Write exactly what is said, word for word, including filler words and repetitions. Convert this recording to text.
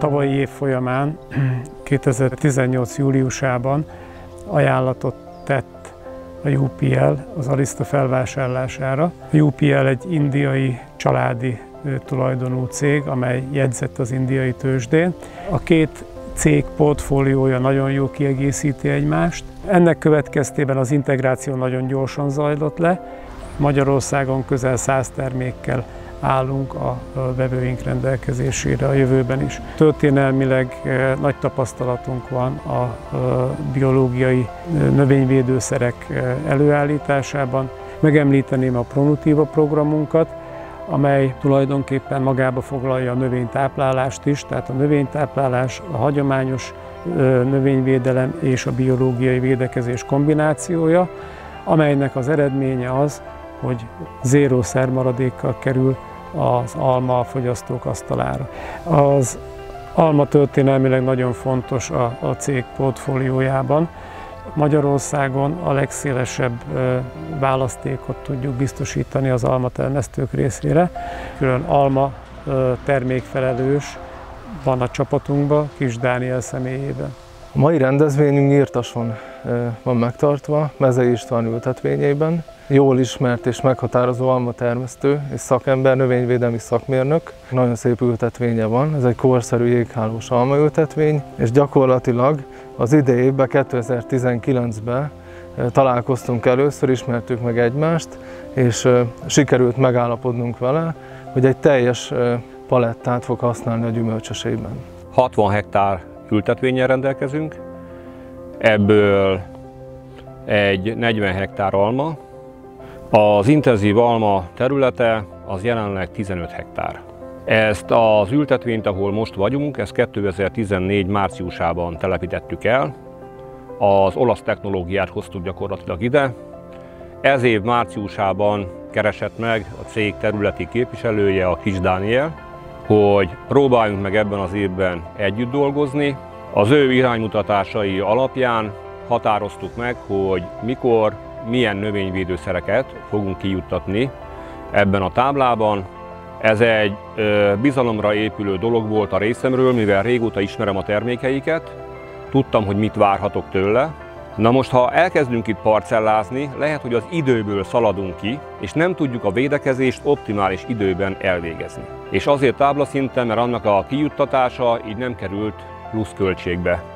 tavalyi év folyamán, kétezer-tizennyolc júliusában ajánlatot tett a U P L az Arista felvásárlására. A U P L egy indiai családi tulajdonú cég, amely jegyzett az indiai tőzsdén. A két cég portfóliója nagyon jó kiegészíti egymást. Ennek következtében az integráció nagyon gyorsan zajlott le. Magyarországon közel száz termékkel állunk a vevőink rendelkezésére a jövőben is. Történelmileg nagy tapasztalatunk van a biológiai növényvédőszerek előállításában. Megemlíteném a Pronutiva programunkat, amely tulajdonképpen magába foglalja a növénytáplálást is, tehát a növénytáplálás, a hagyományos növényvédelem és a biológiai védekezés kombinációja, amelynek az eredménye az, hogy zéró szermaradékkal kerül az alma a fogyasztók asztalára. Az alma történelmileg nagyon fontos a, a cég portfóliójában. Magyarországon a legszélesebb választékot tudjuk biztosítani az almatermesztők részére. Külön alma termékfelelős van a csapatunkban, Kis Dániel személyében. A mai rendezvényünk Nyírtason van megtartva, Mezei István ültetvényében. Jól ismert és meghatározó almatermesztő és szakember, növényvédelmi szakmérnök. Nagyon szép ültetvénye van, ez egy korszerű jéghálós almaültetvény, és gyakorlatilag az idei évben, kétezer-tizenkilencben találkoztunk először, ismertük meg egymást, és sikerült megállapodnunk vele, hogy egy teljes palettát fog használni a gyümölcsösében. hatvan hektár ültetvényen rendelkezünk, ebből egy negyven hektár alma. Az intenzív alma területe az jelenleg tizenöt hektár. Ezt az ültetvényt, ahol most vagyunk, ezt kétezer-tizennégy márciusában telepítettük el. Az olasz technológiát hoztuk gyakorlatilag ide. Ez év márciusában keresett meg a cég területi képviselője, a Kis Dániel, hogy próbáljunk meg ebben az évben együtt dolgozni. Az ő iránymutatásai alapján határoztuk meg, hogy mikor, milyen növényvédőszereket fogunk kijuttatni ebben a táblában. Ez egy ö, bizalomra épülő dolog volt a részemről, mivel régóta ismerem a termékeiket, tudtam, hogy mit várhatok tőle. Na most, ha elkezdünk itt parcellázni, lehet, hogy az időből szaladunk ki, és nem tudjuk a védekezést optimális időben elvégezni. És azért táblaszinten, mert annak a kijuttatása így nem került plusz költségbe.